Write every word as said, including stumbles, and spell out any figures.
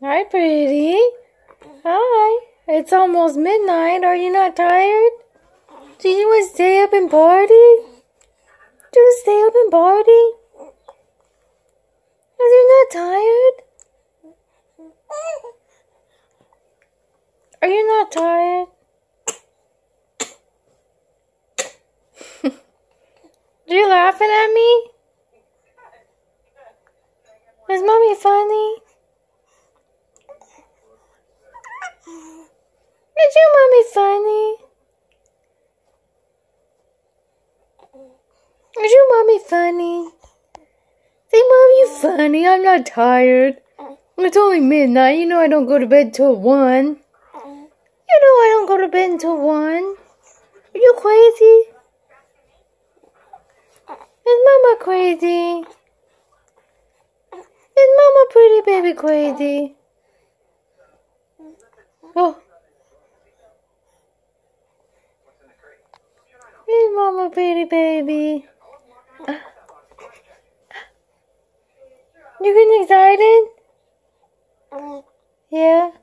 Hi, pretty. Hi. It's almost midnight. Are you not tired? Do you want to stay up and party? Do you stay up and party? Are you not tired? Are you not tired? Are you laughing at me? Is mommy funny? Is your mommy funny? Is your mommy funny? Say, Mom, you funny. I'm not tired. It's only midnight. You know I don't go to bed till one. You know I don't go to bed until one. Are you crazy? Is Mama crazy? Is Mama pretty baby crazy? Oh. Is Mama pretty baby? Uh. You getting excited? Yeah?